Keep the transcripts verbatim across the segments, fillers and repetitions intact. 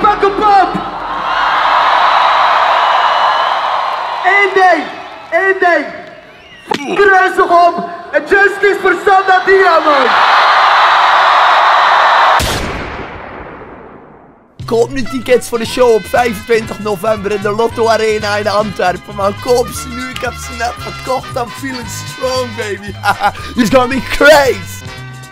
Pukkelpop! Eén ding, één ding. F*** rustig op en justice voor Sanda Dia, man. Koop nu tickets voor de show op vijfentwintig november in de Lotto Arena in Antwerpen, man. Koop ze nu, ik heb ze net verkocht. I'm feeling strong, baby. It's gonna be crazy.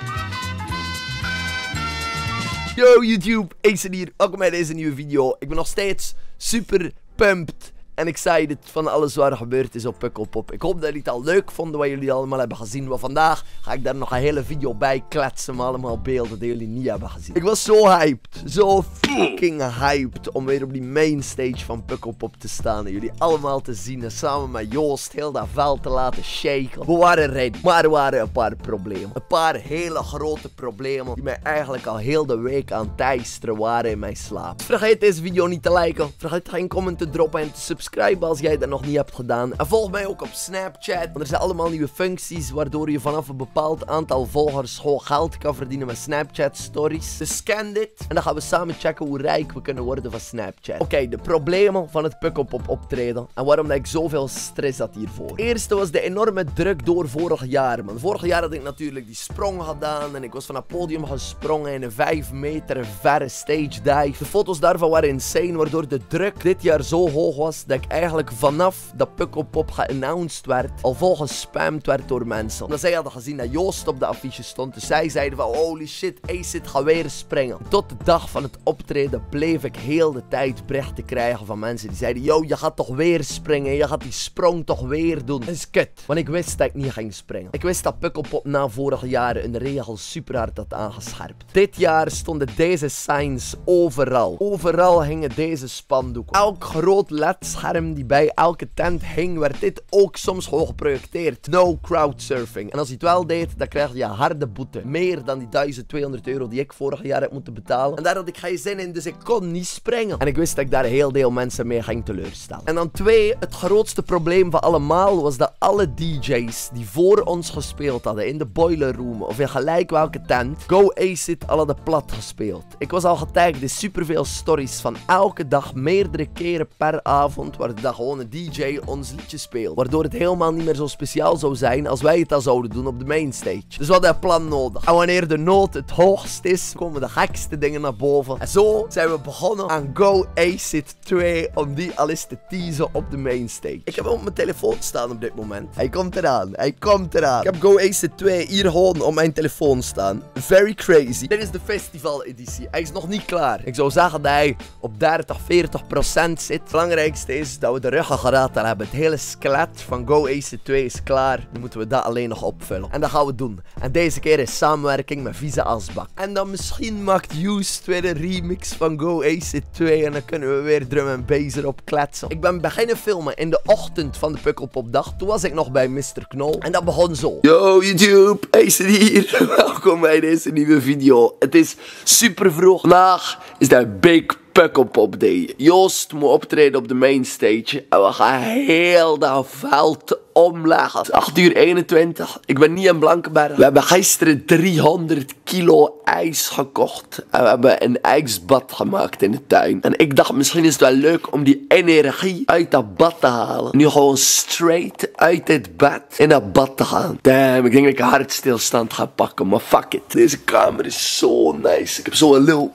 Yo YouTube, Ace hier, welkom bij deze nieuwe video. Ik ben nog steeds super pumped en excited van alles wat er gebeurd is op Pukkelpop. Ik hoop dat jullie het al leuk vonden wat jullie allemaal hebben gezien. Want vandaag ga ik daar nog een hele video bij kletsen met allemaal beelden die jullie niet hebben gezien. Ik was zo hyped, zo fucking hyped om weer op die main stage van Pukkelpop te staan. En jullie allemaal te zien en samen met Joost heel dat veld te laten shaken. We waren ready, maar er waren een paar problemen. Een paar hele grote problemen die mij eigenlijk al heel de week aan teisteren waren in mijn slaap. Vergeet deze video niet te liken, vergeet geen comment te droppen en te subscriben. Subscribe als jij dat nog niet hebt gedaan. En volg mij ook op Snapchat. Want er zijn allemaal nieuwe functies waardoor je vanaf een bepaald aantal volgers gewoon geld kan verdienen met Snapchat stories. Dus scan dit. En dan gaan we samen checken hoe rijk we kunnen worden van Snapchat. Oké, okay, de problemen van het Pukkelpop optreden. En waarom dat ik zoveel stress had hiervoor. Eerste was de enorme druk door vorig jaar, man. Vorig jaar had ik natuurlijk die sprong gedaan. En ik was van het podium gesprongen in een vijf meter verre stage dive. De foto's daarvan waren insane. Waardoor de druk dit jaar zo hoog was dat ik eigenlijk vanaf dat Pukkelpop geannounced werd al vol gespamd werd door mensen. Omdat zij hadden gezien dat Joost op de affiche stond. Dus zij zeiden van holy shit, Acid gaat weer springen. Tot de dag van het optreden bleef ik heel de tijd berichten krijgen van mensen die zeiden yo, je gaat toch weer springen. Je gaat die sprong toch weer doen. Dat is kut. Want ik wist dat ik niet ging springen. Ik wist dat Pukkelpop na vorige jaren een regel super hard had aangescherpt. Dit jaar stonden deze signs overal. Overal hingen deze spandoeken. Elk groot L E D-scherm die bij elke tent hing, werd dit ook soms gewoon geprojecteerd. No crowdsurfing. En als je het wel deed, dan krijg je harde boete. Meer dan die duizend tweehonderd euro die ik vorig jaar heb moeten betalen. En daar had ik geen zin in, dus ik kon niet springen. En ik wist dat ik daar heel veel mensen mee ging teleurstellen. En dan twee, het grootste probleem van allemaal was dat alle D J's die voor ons gespeeld hadden in de boiler room of in gelijk welke tent, Go Acid al hadden plat gespeeld. Ik was al getagd in superveel stories van elke dag meerdere keren per avond waar dat gewoon een D J ons liedje speelt. Waardoor het helemaal niet meer zo speciaal zou zijn als wij het al zouden doen op de mainstage. Dus we hadden een plan nodig. En wanneer de nood het hoogst is, komen de gekste dingen naar boven. En zo zijn we begonnen aan Go Acid twee om die al eens te teasen op de mainstage. Ik heb hem op mijn telefoon staan op dit moment. Hij komt eraan. Hij komt eraan. Ik heb Go Acid twee hier gewoon op mijn telefoon staan. Very crazy. Dit is de festival editie. Hij is nog niet klaar. Ik zou zeggen dat hij op dertig, veertig procent zit. Het belangrijkste is dat we de ruggengraat al hebben. Het hele skelet van Go Acid twee is klaar. Nu moeten we dat alleen nog opvullen. En dat gaan we doen. En deze keer is samenwerking met Visa Asbak. En dan misschien maakt Used weer een remix van Go Acid twee. En dan kunnen we weer drum en bass erop kletsen. Ik ben beginnen filmen in de ochtend van de Pukkelpopdag. Toen was ik nog bij mister Knol. En dat begon zo. Yo YouTube, Acid hier. Welkom bij deze nieuwe video. Het is super vroeg. Vandaag is dat Big Pukkelpop Day. Joost moet optreden op de mainstage. En we gaan heel dat veld omleggen. Het is acht uur eenentwintig. Ik ben niet in Blankenberg. We hebben gisteren driehonderd kilo ijs gekocht. En we hebben een ijsbad gemaakt in de tuin. En ik dacht misschien is het wel leuk om die energie uit dat bad te halen. Nu gewoon straight uit dit bad in dat bad te gaan. Damn, ik denk dat ik een hartstilstand ga pakken. Maar fuck it. Deze kamer is zo nice. Ik heb zo'n lil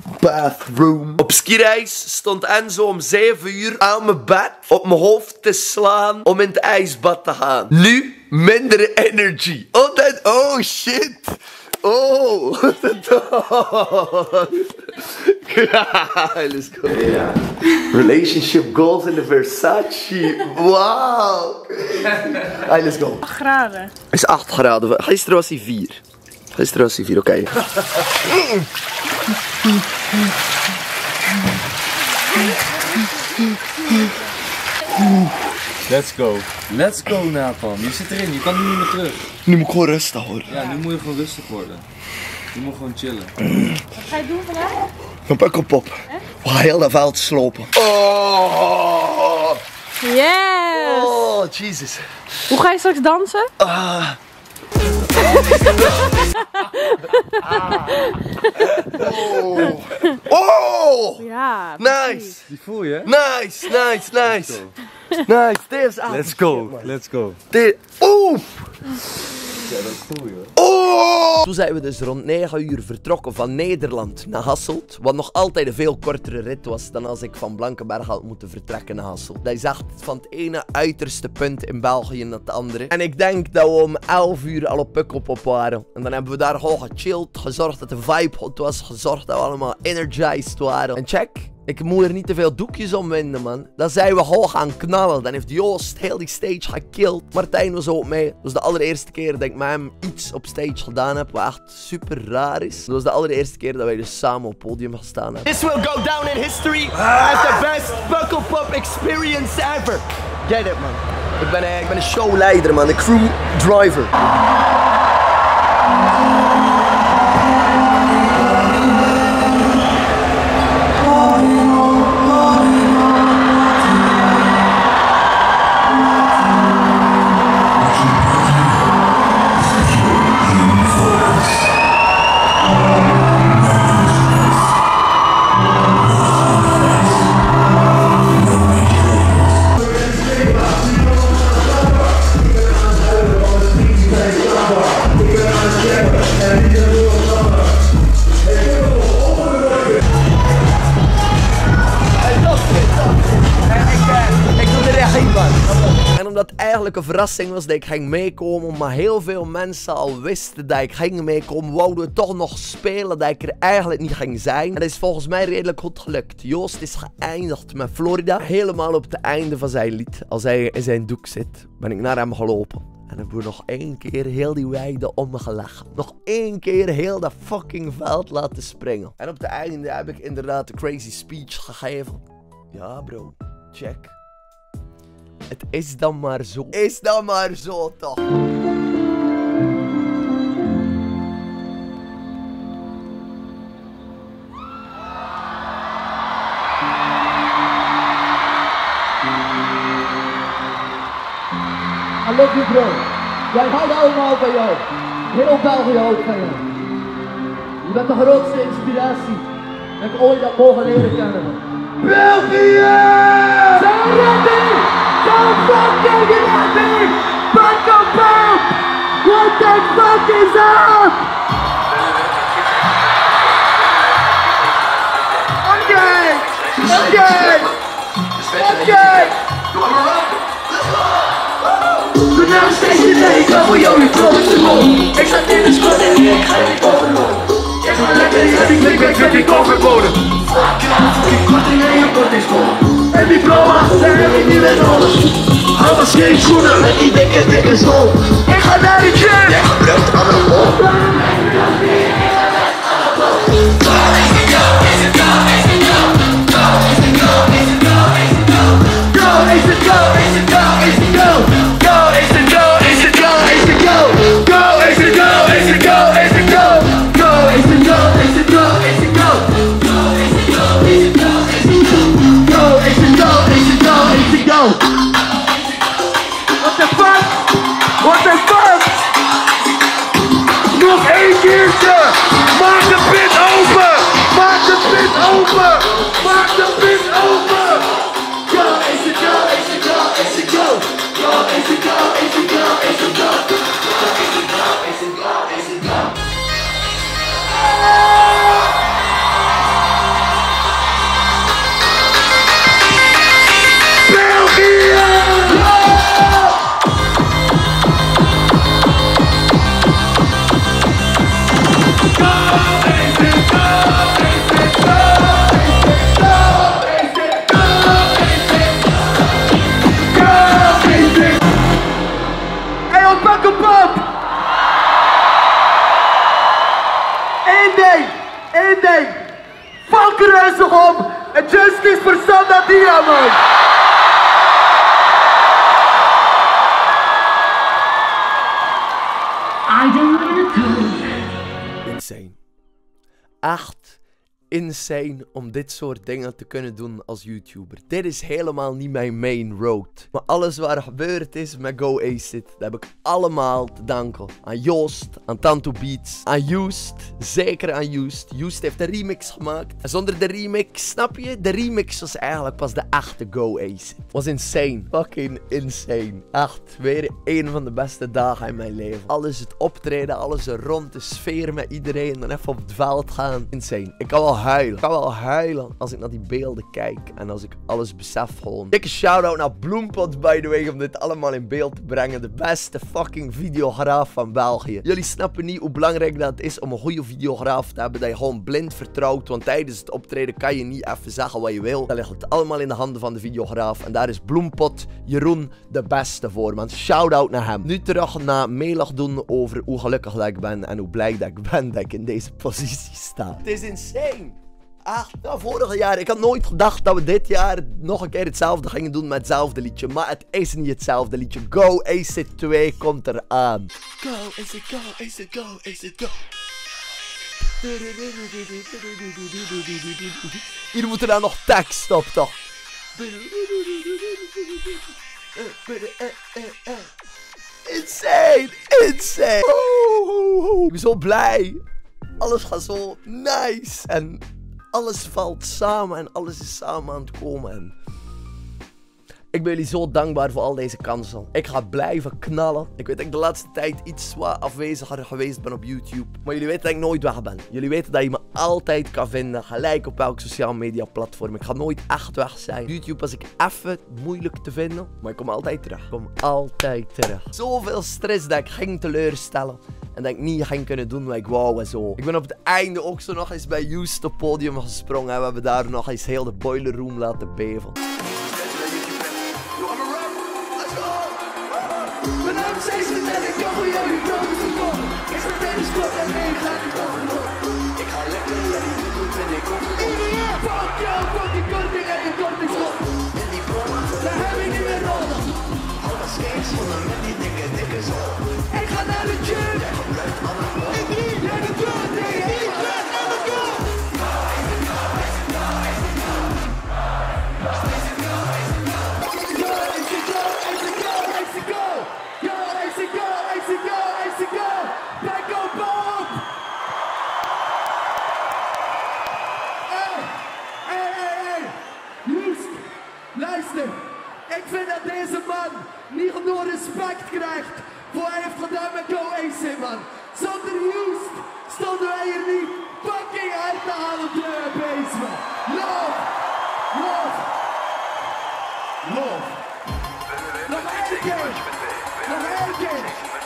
bathroom. Op skireis stond Enzo om zeven uur aan mijn bed op mijn hoofd te slaan om in het ijsbad te gaan. Nu minder energy. Oh, dat, oh shit. Oh. Let's go. Yeah. Relationship goals in de Versace. Wow. Hey, let's go. acht graden. Het is acht graden. Gisteren was hij vier. Gisteren was hij vier, oké. Okay. Let's go. Let's go, Nathan. Je zit erin, je kan nu niet meer terug. Nu moet ik gewoon rustig worden. Ja, nu moet je gewoon rustig worden. Je moet gewoon chillen. Wat ga je doen vandaag? Een Pukkelpop. We gaan heel dat veld slopen. Oh! Yes! Oh, Jesus. Hoe ga je straks dansen? Ah. Oh. Oh. Ja, Nice. Die voel je? Nice, nice, nice. Nice, deze avond. Let's go, let's go. Dit. Oef. Ja, dat voel je. Oh! Toen zijn we dus rond negen uur vertrokken van Nederland naar Hasselt. Wat nog altijd een veel kortere rit was dan als ik van Blankenberg had moeten vertrekken naar Hasselt. Dat is echt van het ene uiterste punt in België naar het andere. En ik denk dat we om elf uur al op Pukkelpop waren. En dan hebben we daar gewoon gechilled, gezorgd dat de vibe hot was, gezorgd dat we allemaal energized waren. En check. Ik moet er niet te veel doekjes om winden, man. Dan zijn we gewoon gaan knallen. Dan heeft Joost heel die stage gekillt. Martijn was ook mee. Dat was de allereerste keer dat ik met hem iets op stage gedaan heb. Wat echt super raar is. Dat was de allereerste keer dat wij dus samen op het podium gestaan hebben. This will go down in history as the best Pukkelpop experience ever. Get it, man. Ik ben, uh, ik ben een showleider, man. Een crew driver. En omdat het eigenlijk een verrassing was dat ik ging meekomen, maar heel veel mensen al wisten dat ik ging meekomen, wouden we toch nog spelen dat ik er eigenlijk niet ging zijn. En dat is volgens mij redelijk goed gelukt. Joost is geëindigd met Florida. Helemaal op het einde van zijn lied, als hij in zijn doek zit, ben ik naar hem gelopen. En hebben we nog één keer heel die weide omgelegd. Nog één keer heel dat fucking veld laten springen. En op het einde heb ik inderdaad de crazy speech gegeven. Ja bro, check. Het is dan maar zo. Is dan maar zo toch. I love you, bro. Wij houden allemaal van jou. Heel België houdt van jou. Je bent de grootste inspiratie dat ik ooit heb mogen leren kennen. België! Zijn we ready? Go fucking ready! Pukkelpop! What the fuck is up? Okay! Okay! Okay! Nou steeds in de ik voor jou je trots te komen. Ik zat in de schot en ik ga niet overlopen. Ik ga lekker in die klik, ik vind die overboden. Fuck you, fucking korting en je kortingskool. En die blauwe zijn ik niet meer nodig. Hou maar scheenschoenen met die dikke dikke zool. Ik ga naar die gym. Jij gebruikt aan de bol. Fuck er rustig op! En justice voor Sandadia, man! Insane. Echt insane om dit soort dingen te kunnen doen als YouTuber. Dit is helemaal niet mijn main road. Maar alles wat er gebeurd is met Go Ace It, dat heb ik allemaal te danken aan Joost, aan Tanto Beats, aan Joost. Zeker aan Joost. Joost heeft een remix gemaakt. En zonder de remix, snap je? De remix was eigenlijk pas de echte Go Ace It. Was insane. Fucking insane. Echt, weer een van de beste dagen in mijn leven. Alles het optreden, alles er rond, de sfeer met iedereen. Dan even op het veld gaan. Insane. Ik kan wel huilen. Ik kan wel huilen als ik naar die beelden kijk. En als ik alles besef gewoon. Dikke shout-out naar Bloempot, by the way, om dit allemaal in beeld te brengen. De beste fucking videograaf van België. Jullie snappen niet hoe belangrijk dat is om een goede videograaf te hebben. Dat je gewoon blind vertrouwt. Want tijdens het optreden kan je niet even zeggen wat je wil. Dan ligt het allemaal in de handen van de videograaf. En daar is Bloempot, Jeroen, de beste voor, man. Shout-out naar hem. Nu terug naar meelig doen over hoe gelukkig dat ik ben. En hoe blij dat ik ben dat ik in deze positie sta. Het is insane. Ah, nou, vorig jaar. Ik had nooit gedacht dat we dit jaar nog een keer hetzelfde gingen doen met hetzelfde liedje. Maar het is niet hetzelfde liedje. Go Ace It twee komt eraan. Go Ace It, go Ace It, go Ace It, go. Hier moet er dan nog tekst op, toch? Insane, insane. Ik ben zo blij. Alles gaat zo nice. En alles valt samen en alles is samen aan het komen. En ik ben jullie zo dankbaar voor al deze kansen. Ik ga blijven knallen. Ik weet dat ik de laatste tijd iets wat afweziger geweest ben op YouTube. Maar jullie weten dat ik nooit weg ben. Jullie weten dat je me altijd kan vinden. Gelijk op welk sociaal media platform. Ik ga nooit echt weg zijn. YouTube was ik even moeilijk te vinden. Maar ik kom altijd terug. Ik kom altijd terug. Zoveel stress dat ik ging teleurstellen. En dat ik niet ging kunnen doen wat ik wou en zo. Ik ben op het einde ook zo nog eens bij Joost op het podium gesprongen. En we hebben daar nog eens heel de boiler room laten beven. Mijn naam is Ace It en ik kan voor jou je brood verkopen. Ik sta in de squad en nee, ik ga niet overlopen. Ik ga lekker en die doet en ik kom iedereen. Fuck jou, fuck die korting en je korting stop. En die promo, daar heb ik niet meer nodig. Al dat skates zonder met die dikke, dikke zon. Ik ga naar de gym. Jij gebruikt alle mogen. Ik drie, jij de dood, nee, ik ben aan de go. Luister, ik vind dat deze man niet genoeg respect krijgt voor wat hij heeft gedaan met Go Ace It, man. Zonder Joost stonden wij hier niet fucking hard te halen de base, man. Love, love, love. Nog één keer, nog één keer.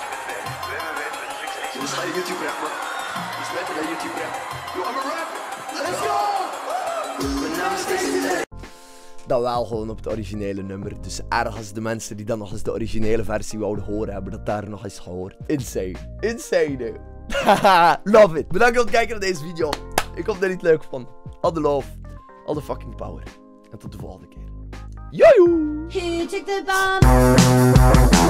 Dus ga je YouTube rap, man. Dus met naar YouTube rap. Yo, I'm a rap. Let's go! Mijn naam is Ace It. Dat wel gewoon op het originele nummer. Dus ergens de mensen die dan nog eens de originele versie wouden horen, hebben dat daar nog eens gehoord. Insane. Insane. Haha, love it. Bedankt voor het kijken naar deze video. Ik hoop dat je het leuk vond. All the love. All the fucking power. En tot de volgende keer. Jojoe! He took the bomb.